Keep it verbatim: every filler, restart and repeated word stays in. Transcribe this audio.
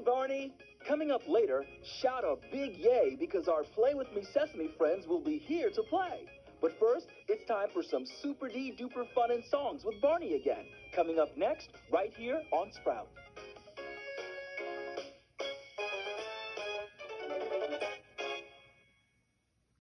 on, Barney. Coming up later, shout a big yay because our Play With Me Sesame friends will be here to play. But first, it's time for some super D duper fun and songs with Barney again. Coming up next, right here on Sprout.